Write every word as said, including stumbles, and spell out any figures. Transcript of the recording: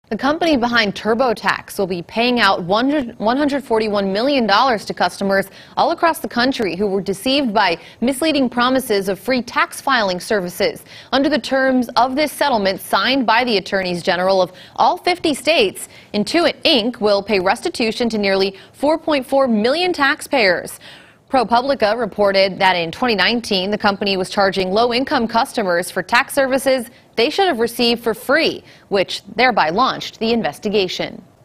The company behind TurboTax will be paying out one hundred forty-one million dollars to customers all across the country who were deceived by misleading promises of free tax filing services. Under the terms of this settlement signed by the attorneys general of all fifty states, Intuit Incorporated will pay restitution to nearly four point four million taxpayers. ProPublica reported that in twenty nineteen, the company was charging low-income customers for tax services they should have received for free, which thereby launched the investigation.